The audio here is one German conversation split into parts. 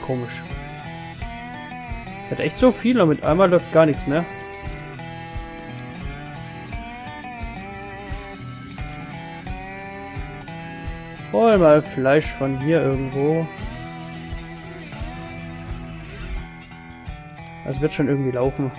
komisch. Hat echt so viel und mit einmal läuft gar nichts mehr. Hol mal Fleisch von hier irgendwo. Das wird schon irgendwie laufen.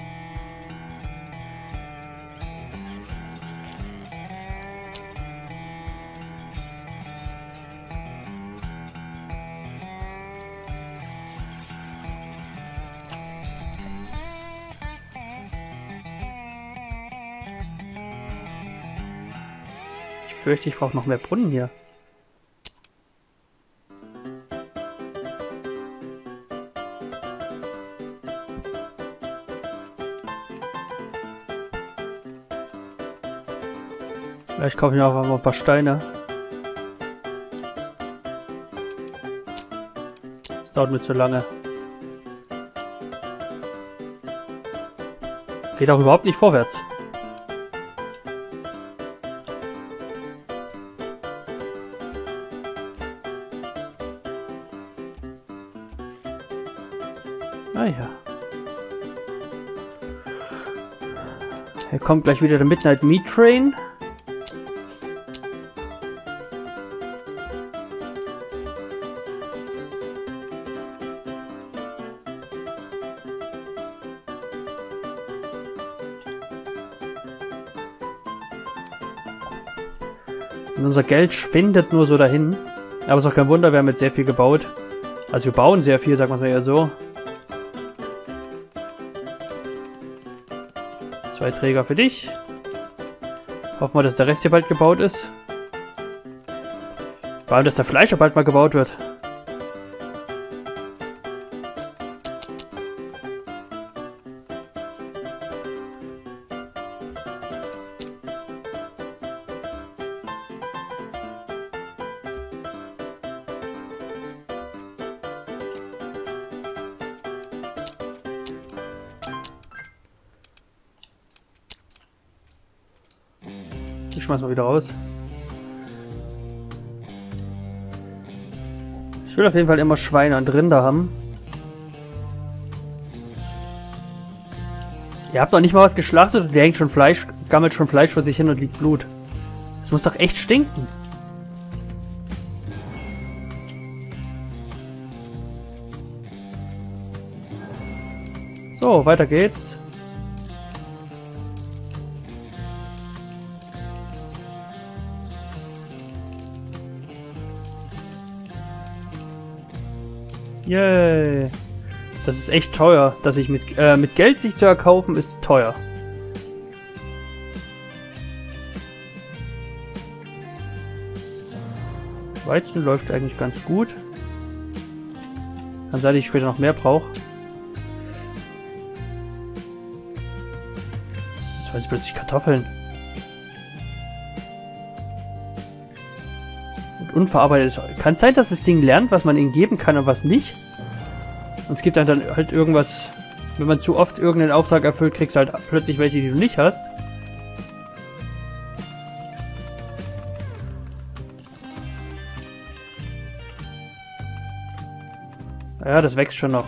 Ich fürchte, ich brauche noch mehr Brunnen hier. Vielleicht kaufe ich mir auch mal ein paar Steine. Das dauert mir zu lange. Geht auch überhaupt nicht vorwärts. Ah ja. Hier kommt gleich wieder der Midnight Meat Train. Und unser Geld schwindet nur so dahin. Aber es ist auch kein Wunder, wir haben jetzt sehr viel gebaut. Also wir bauen sehr viel, sagen wir es mal eher so. 2 Träger für dich. Hoffen wir, dass der Rest hier bald gebaut ist. Vor allem, dass der Fleisch auch bald mal gebaut wird. Ich schmeiß mal wieder raus. Ich will auf jeden Fall immer Schweine und Rinder haben. Ihr habt doch nicht mal was geschlachtet und der hängt schon Fleisch, gammelt schon Fleisch vor sich hin und liegt Blut. Das muss doch echt stinken. So, weiter geht's. Yay. Das ist echt teuer, dass ich mit Geld sich zu erkaufen ist teuer. Weizen läuft eigentlich ganz gut. Kann sein, dass ich später noch mehr brauche. Jetzt waren es plötzlich Kartoffeln. Unverarbeitet. Kann es sein, dass das Ding lernt, was man ihnen geben kann und was nicht? Und es gibt dann halt irgendwas, wenn man zu oft irgendeinen Auftrag erfüllt, kriegst du halt plötzlich welche, die du nicht hast. Ja, das wächst schon noch.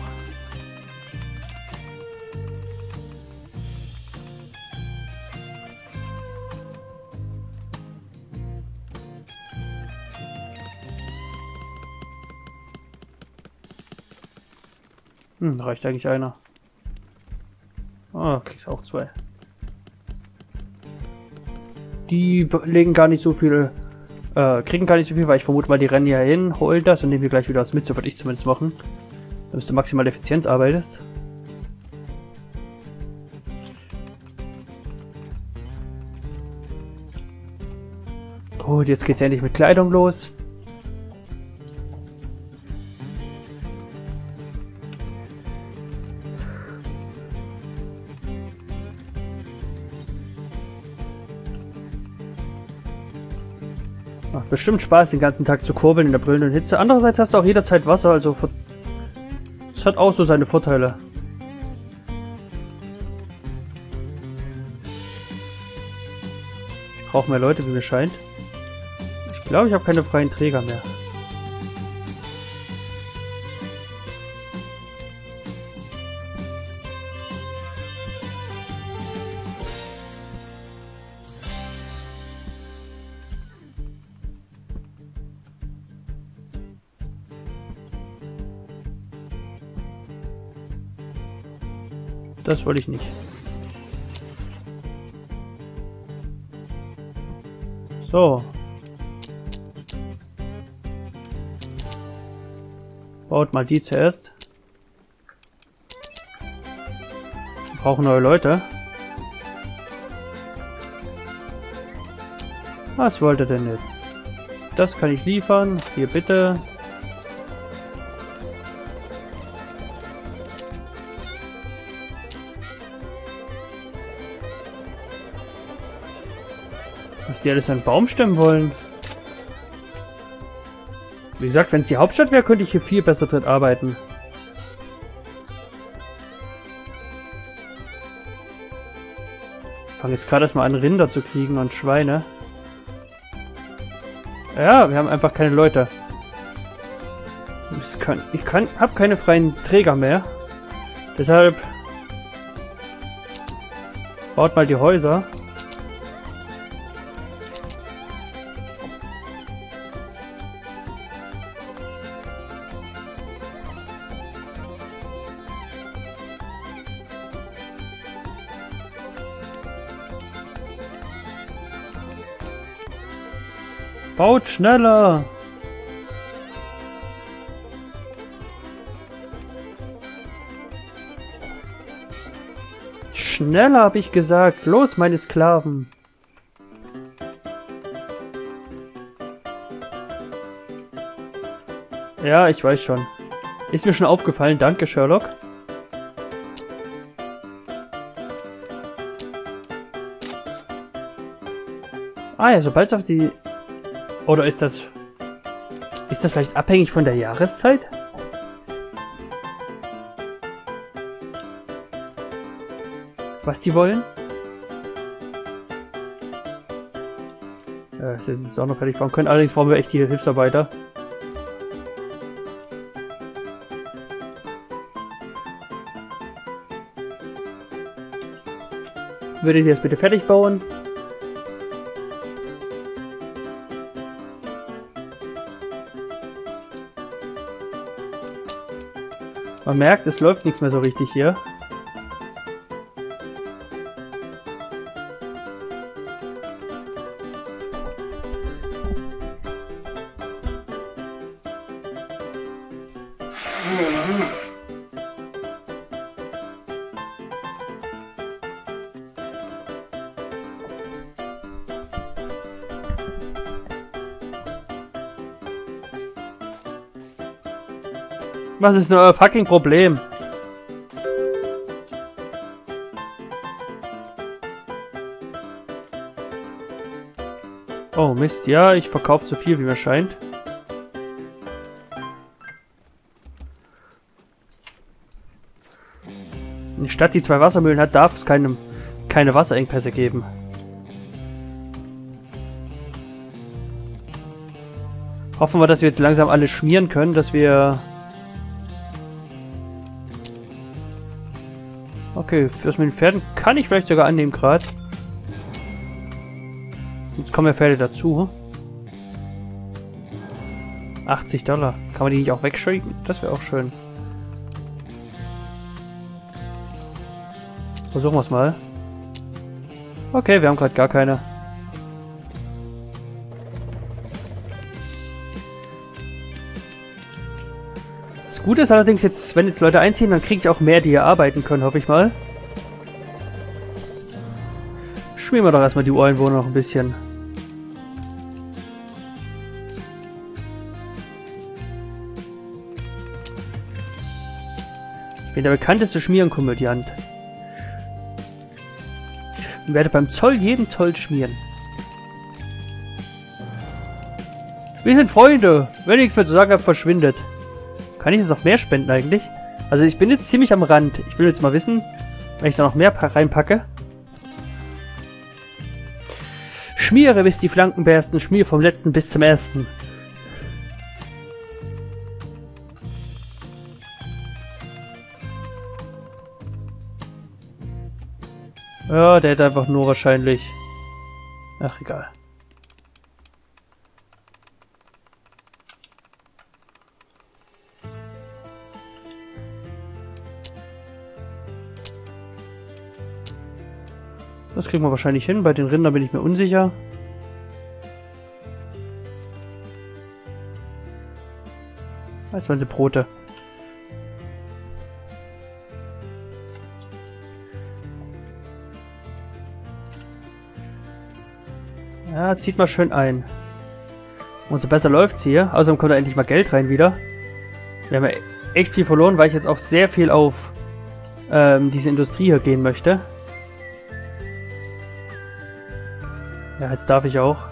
Reicht eigentlich einer. Ah, kriegst auch 2. Die legen gar nicht so viel, kriegen gar nicht so viel, weil ich vermute mal, die rennen hier hin, holen das und nehmen wir gleich wieder was mit, so würde ich zumindest machen. Damit du maximal effizient arbeitest. Gut, jetzt geht's endlich mit Kleidung los. Macht bestimmt Spaß, den ganzen Tag zu kurbeln in der brüllenden Hitze. Andererseits hast du auch jederzeit Wasser, also das hat auch so seine Vorteile. Ich brauche mehr Leute, wie mir scheint. Ich glaube, ich habe keine freien Träger mehr. Das wollte ich nicht. So. Baut mal die zuerst. Wir brauchen neue Leute. Was wollt ihr denn jetzt? Das kann ich liefern. Hier bitte. Was die alles an Baum stemmen wollen. Wie gesagt, wenn es die Hauptstadt wäre, könnte ich hier viel besser drin arbeiten. Ich fange jetzt gerade erstmal an, Rinder zu kriegen und Schweine. Ja, wir haben einfach keine Leute. Ich habe keine freien Träger mehr. Deshalb baut mal die Häuser. Baut schneller! Schneller, habe ich gesagt. Los, meine Sklaven. Ja, ich weiß schon. Ist mir schon aufgefallen. Danke, Sherlock. Ah ja, sobald es auf die... Oder ist das vielleicht abhängig von der Jahreszeit? Was die wollen? Sind jetzt auch noch fertig bauen können. Allerdings brauchen wir echt die Hilfsarbeiter. Würdet ihr das bitte fertig bauen? Man merkt, es läuft nichts mehr so richtig hier. Was ist denn euer fucking Problem? Oh Mist, ja, ich verkaufe zu viel, wie mir scheint. Eine Stadt, die 2 Wassermühlen hat, darf es keine Wasserengpässe geben. Hoffen wir, dass wir jetzt langsam alles schmieren können, dass wir... Okay, das mit den Pferden kann ich vielleicht sogar annehmen gerade. Jetzt kommen ja Pferde dazu. $80. Kann man die nicht auch wegschicken? Das wäre auch schön. Versuchen wir es mal. Okay, wir haben gerade gar keine. Das Gute ist allerdings jetzt, wenn jetzt Leute einziehen, dann kriege ich auch mehr, die hier arbeiten können, hoffe ich mal. Schmieren wir doch erstmal die Ureinwohner noch ein bisschen. Ich bin der bekannteste Schmierenkomödiant. Ich werde beim Zoll jeden Zoll schmieren. Wir sind Freunde. Wenn ihr nichts mehr zu sagen habt, verschwindet. Kann ich jetzt noch mehr spenden eigentlich? Also ich bin jetzt ziemlich am Rand. Ich will jetzt mal wissen, wenn ich da noch mehr reinpacke. Schmiere, bis die Flanken bersten. Schmier vom letzten bis zum ersten. Ja, der hat einfach nur wahrscheinlich... Ach, egal. Das kriegen wir wahrscheinlich hin. Bei den Rindern bin ich mir unsicher. Jetzt waren sie Brote. Ja, zieht mal schön ein. Umso besser läuft's hier. Außerdem kommt da endlich mal Geld rein wieder. Wir haben ja echt viel verloren, weil ich jetzt auch sehr viel auf diese Industrie hier gehen möchte. Ja, jetzt darf ich auch.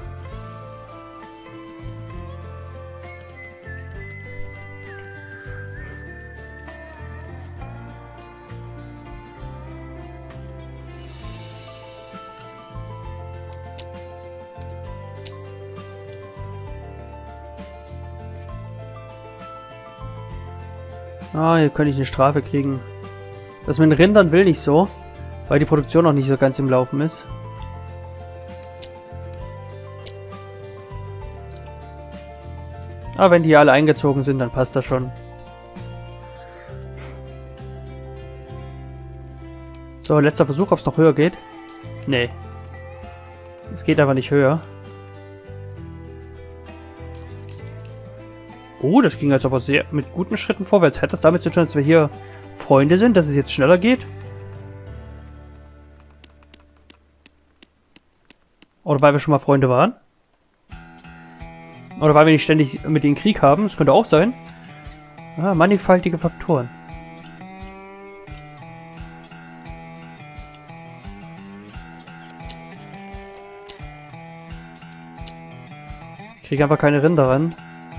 Ah, hier könnte ich eine Strafe kriegen. Das mit den Rindern will nicht so, weil die Produktion noch nicht so ganz im Laufen ist. Aber wenn die alle eingezogen sind, dann passt das schon. So, letzter Versuch, ob es noch höher geht. Nee. Es geht aber nicht höher. Oh, das ging jetzt aber sehr mit guten Schritten vorwärts. Hat das damit zu tun, dass wir hier Freunde sind, dass es jetzt schneller geht? Oder weil wir schon mal Freunde waren? Oder weil wir nicht ständig mit denen Krieg haben? Das könnte auch sein. Ah, mannigfaltige Faktoren. Ich kriege einfach keine Rinder ran.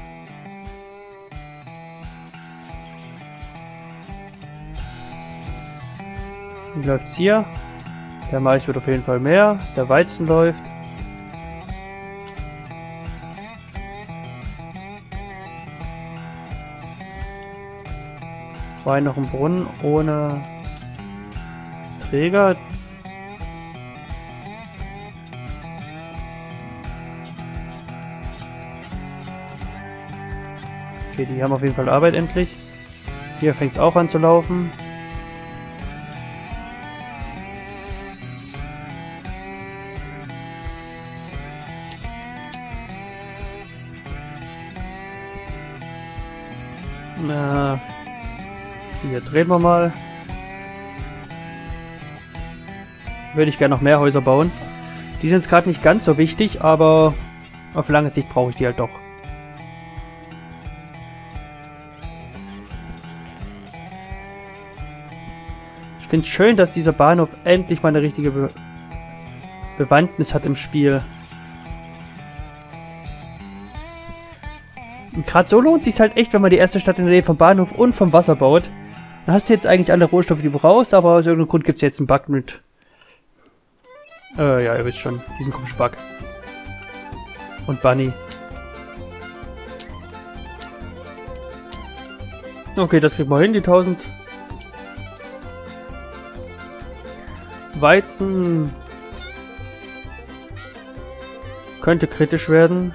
Wie läuft's hier? Der Mais wird auf jeden Fall mehr. Der Weizen läuft. War noch ein Brunnen ohne Träger. Okay, die haben auf jeden Fall Arbeit endlich. Hier fängt es auch an zu laufen. Na, hier drehen wir mal. Würde ich gerne noch mehr Häuser bauen. Die sind jetzt gerade nicht ganz so wichtig, aber auf lange Sicht brauche ich die halt doch. Ich finde es schön, dass dieser Bahnhof endlich mal eine richtige Bewandtnis hat im Spiel. Und gerade so lohnt es sich halt echt, wenn man die erste Stadt in der Nähe vom Bahnhof und vom Wasser baut. Dann hast du jetzt eigentlich alle Rohstoffe, die du brauchst, aber aus irgendeinem Grund gibt es jetzt einen Bug mit... ja, ihr wisst schon, diesen komischen Bug. Und Bunny. Okay, das kriegen wir hin, die 1000. Weizen könnte kritisch werden.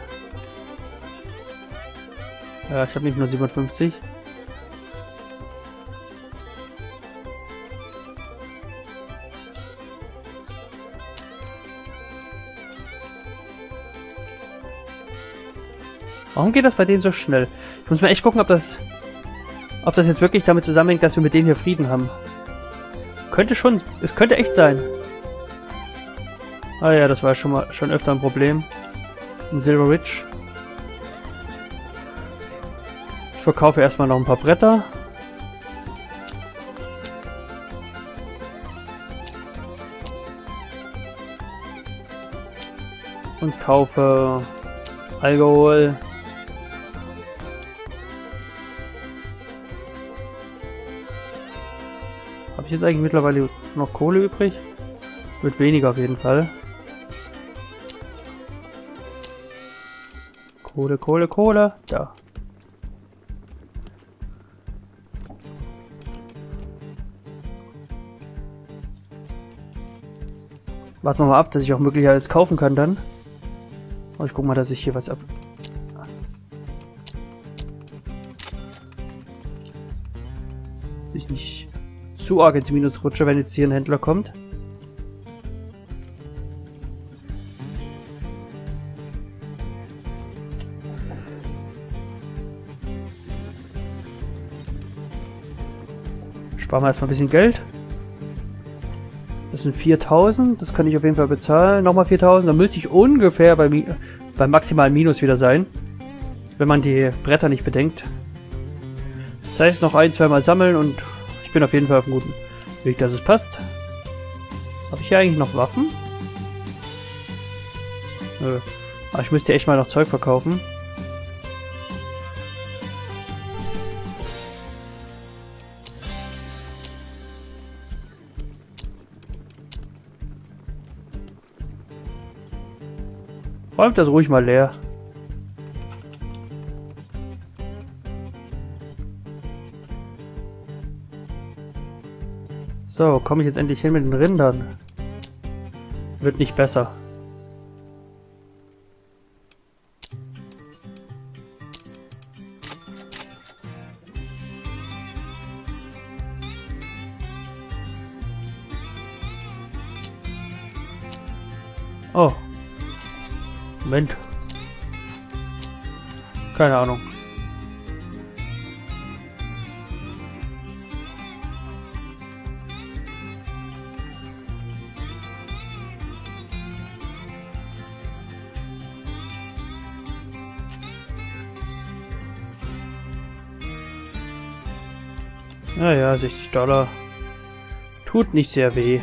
Ja, ich habe nicht nur 57. Warum geht das bei denen so schnell? Ich muss mal echt gucken, ob das jetzt wirklich damit zusammenhängt, dass wir mit denen hier Frieden haben. Könnte schon, es könnte echt sein. Ah ja, das war schon öfter ein Problem. In Silver Ridge. Ich verkaufe erstmal noch ein paar Bretter. Und kaufe Alkohol. Habe ich jetzt eigentlich mittlerweile noch Kohle übrig? Wird weniger auf jeden Fall. Kohle, Kohle, Kohle. Da. Warten wir mal ab, dass ich auch wirklich alles kaufen kann dann. Aber ich guck mal, dass ich hier was ab... Dass ich nicht zu arg ins Minus rutsche, wenn jetzt hier ein Händler kommt. Sparen wir erstmal ein bisschen Geld. Das sind 4.000, das kann ich auf jeden Fall bezahlen. Nochmal 4.000, dann müsste ich ungefähr beim maximalen Minus wieder sein. Wenn man die Bretter nicht bedenkt. Das heißt, noch ein-, zweimal sammeln und ich bin auf jeden Fall auf einem guten Weg, dass es passt. Habe ich hier eigentlich noch Waffen? Nö. Aber ich müsste echt mal noch Zeug verkaufen. Räumt das ruhig mal leer. So, komme ich jetzt endlich hin mit den Rindern? Wird nicht besser. Oh. Moment. Keine Ahnung. Naja, 60 $. Tut nicht sehr weh.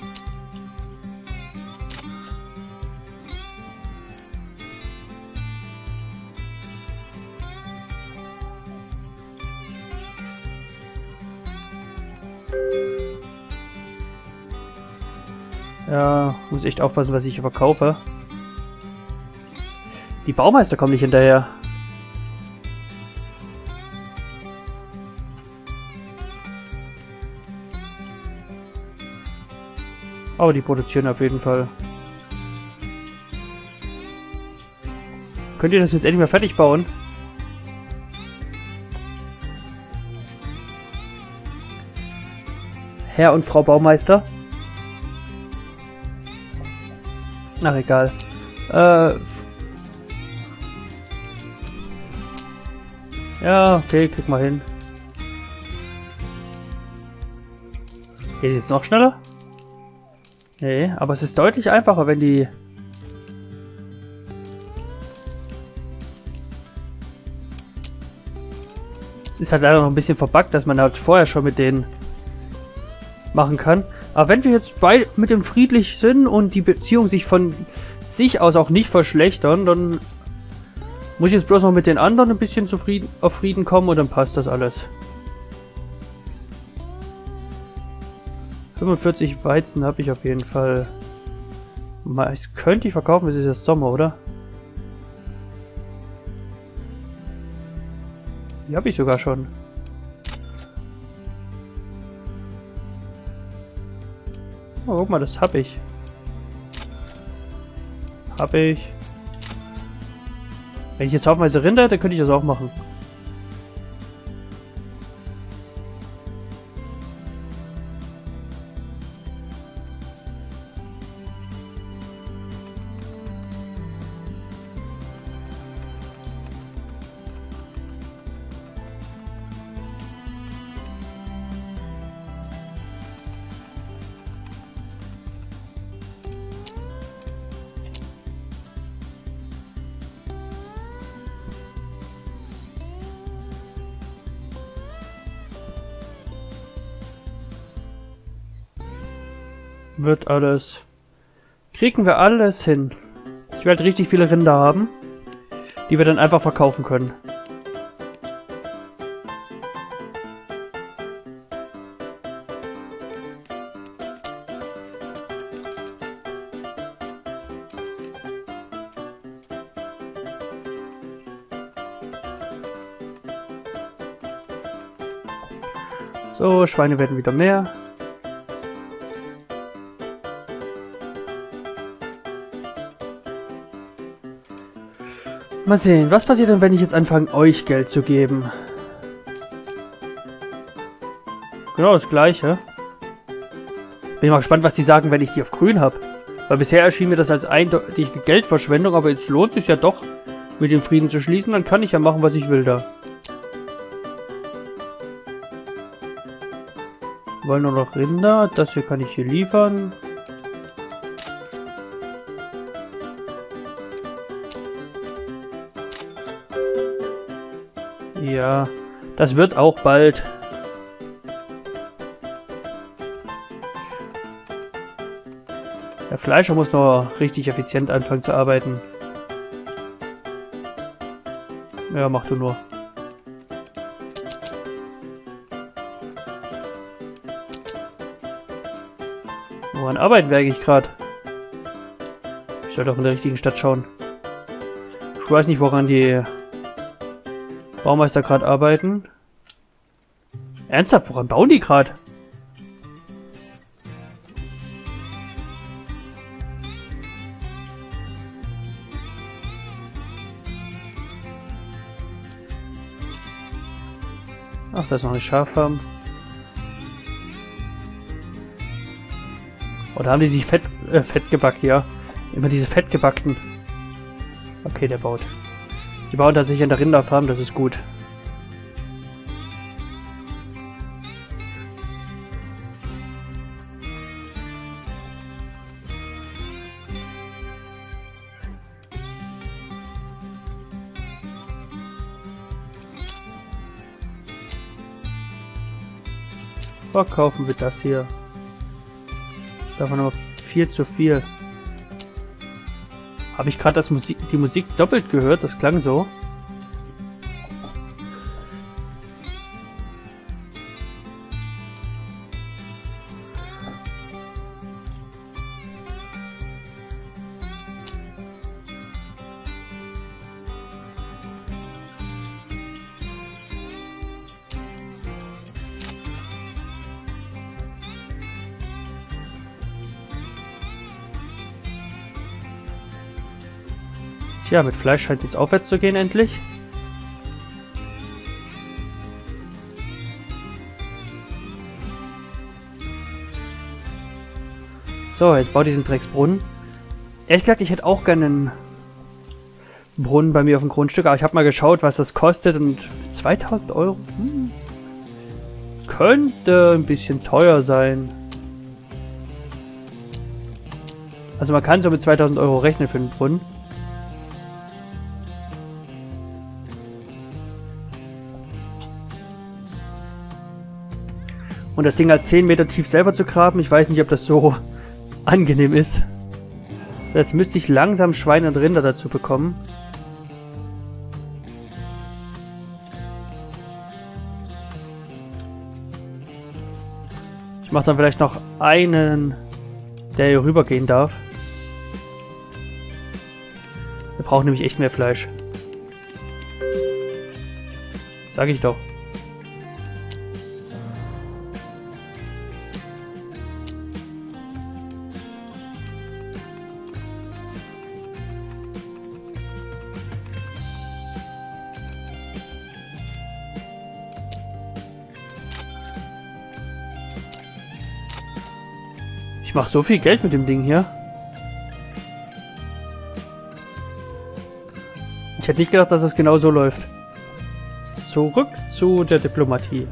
Ja, muss echt aufpassen, was ich hier verkaufe. Die Baumeister kommen nicht hinterher. Aber die produzieren auf jeden Fall. Könnt ihr das jetzt endlich mal fertig bauen? Herr und Frau Baumeister? Ach, egal. Ja, okay, krieg mal hin. Geht jetzt noch schneller? Nee, aber es ist deutlich einfacher, wenn die... Es ist halt leider noch ein bisschen verbuggt, dass man halt vorher schon mit denen machen kann. Aber wenn wir jetzt mit dem friedlich sind und die Beziehung sich von sich aus auch nicht verschlechtern, dann muss ich jetzt bloß noch mit den anderen ein bisschen auf Frieden kommen und dann passt das alles. 45 Weizen habe ich auf jeden Fall. Das könnte ich verkaufen, es ist jetzt Sommer, oder? Die habe ich sogar schon. Oh, guck mal, das habe ich. Wenn ich jetzt haufenweise Rinder hätte, könnte ich das auch machen. Wird alles. Kriegen wir alles hin. Ich werde richtig viele Rinder haben, die wir dann einfach verkaufen können. So, Schweine werden wieder mehr. Mal sehen, was passiert denn, wenn ich jetzt anfange, euch Geld zu geben? Genau das gleiche. Bin mal gespannt, was die sagen, wenn ich die auf grün habe. Weil bisher erschien mir das als eindeutige Geldverschwendung, aber jetzt lohnt es sich ja doch, mit dem Frieden zu schließen. Dann kann ich ja machen, was ich will da. wollen nur noch Rinder. Das hier kann ich hier liefern. Ja, das wird auch bald. Der Fleischer muss noch richtig effizient anfangen zu arbeiten. Ja, mach du nur. Woran arbeiten wir eigentlich gerade? Ich soll doch in der richtigen Stadt schauen. Ich weiß nicht, woran die Baumeister gerade arbeiten. Ernsthaft, woran bauen die gerade? Ach, da ist noch eine Schaffarm. Oder haben die sich fett gebackt, ja? Immer diese fettgebackten. Okay, der baut. Die bauen tatsächlich an der Rinderfarm, das ist gut. Verkaufen wir das hier. Davon aber viel zu viel. Habe ich gerade die Musik doppelt gehört? Das klang so. Tja, mit Fleisch scheint es jetzt aufwärts zu gehen, endlich. So, jetzt baut diesen Drecksbrunnen. Ehrlich gesagt, ich hätte auch gerne einen Brunnen bei mir auf dem Grundstück, aber ich habe mal geschaut, was das kostet und 2000 Euro könnte ein bisschen teuer sein. Also man kann so mit 2000 Euro rechnen für einen Brunnen. Und das Ding halt 10 Meter tief selber zu graben, ich weiß nicht, ob das so angenehm ist. Jetzt müsste ich langsam Schweine und Rinder dazu bekommen. Ich mache dann vielleicht noch einen, der hier rübergehen darf. Wir brauchen nämlich echt mehr Fleisch. Sag ich doch. Ich mache so viel Geld mit dem Ding hier. Ich hätte nicht gedacht, dass es genau so läuft. Zurück zu der Diplomatie.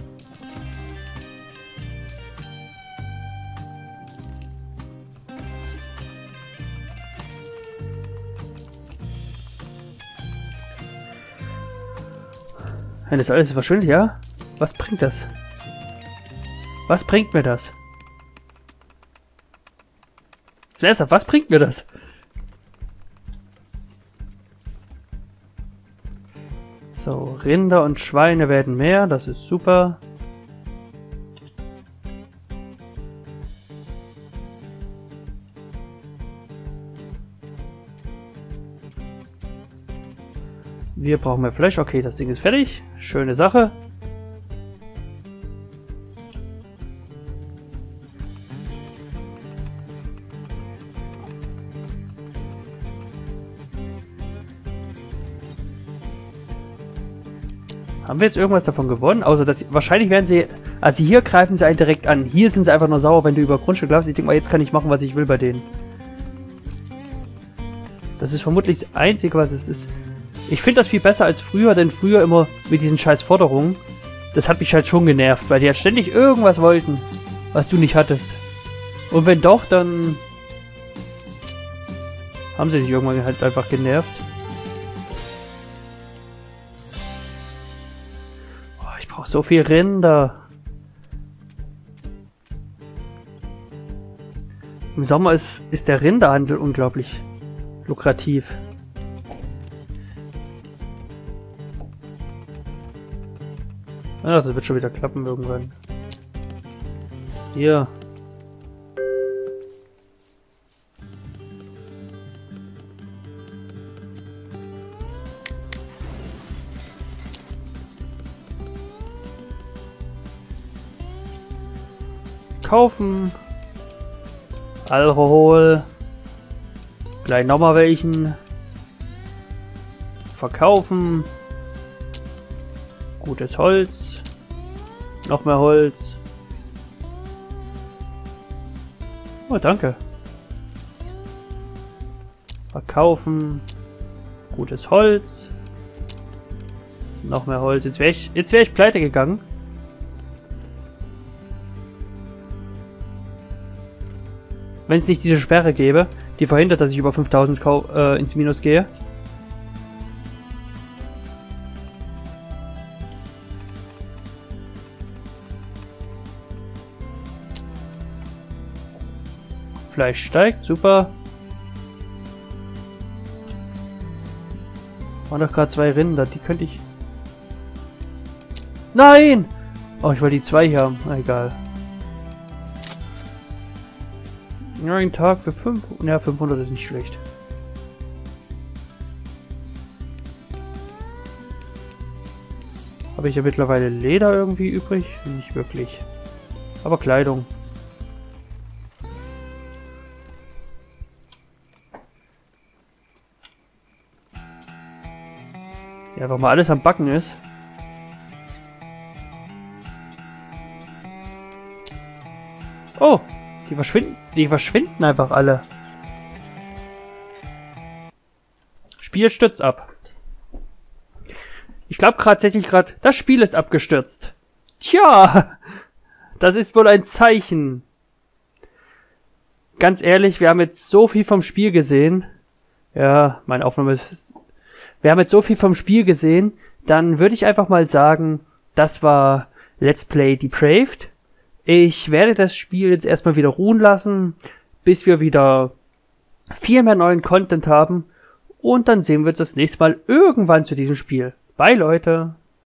Wenn das alles verschwindet, ja? Was bringt das? Was bringt mir das? Ernsthaft, was bringt mir das? So, Rinder und Schweine werden mehr, das ist super. Wir brauchen mehr Fleisch, okay, das Ding ist fertig. Schöne Sache. Haben wir jetzt irgendwas davon gewonnen? Außer dass wahrscheinlich werden sie... Also hier greifen sie einen direkt an. Hier sind sie einfach nur sauer, wenn du über Grundstück laufst. Ich denke mal, jetzt kann ich machen, was ich will bei denen. Das ist vermutlich das Einzige, was es ist. Ich finde das viel besser als früher, denn früher immer mit diesen scheiß Forderungen. Das hat mich halt schon genervt, weil die halt ständig irgendwas wollten, was du nicht hattest. Und wenn doch, dann haben sie dich irgendwann halt einfach genervt. Oh, ich brauche so viel Rinder. Im Sommer ist der Rinderhandel unglaublich lukrativ. Ah, das wird schon wieder klappen irgendwann. Hier. Kaufen. Alkohol. Gleich nochmal welchen. Verkaufen. Gutes Holz. Noch mehr Holz. Oh, danke. Verkaufen. Gutes Holz. Noch mehr Holz. Jetzt wäre ich pleite gegangen. Wenn es nicht diese Sperre gäbe, die verhindert, dass ich über 5000 ins Minus gehe. Fleisch steigt, super. Waren doch gerade 2 Rinder, die könnte ich... Nein! Oh, ich wollte die 2 hier haben. Na, egal. Ja, ein Tag für 5. Ja, 500 ist nicht schlecht. Habe ich ja mittlerweile Leder irgendwie übrig? Nicht wirklich. Aber Kleidung. Ja, einfach mal alles am Backen ist. Oh! Die verschwinden einfach alle. Spiel stürzt ab. Ich glaube tatsächlich gerade, das Spiel ist abgestürzt. Tja, das ist wohl ein Zeichen. Ganz ehrlich, wir haben jetzt so viel vom Spiel gesehen. Ja, meine Aufnahme ist... Wir haben jetzt so viel vom Spiel gesehen, dann würde ich einfach mal sagen, das war Let's Play Depraved. Ich werde das Spiel jetzt erstmal wieder ruhen lassen, bis wir wieder viel mehr neuen Content haben. Und dann sehen wir uns das nächste Mal irgendwann zu diesem Spiel. Bye, Leute!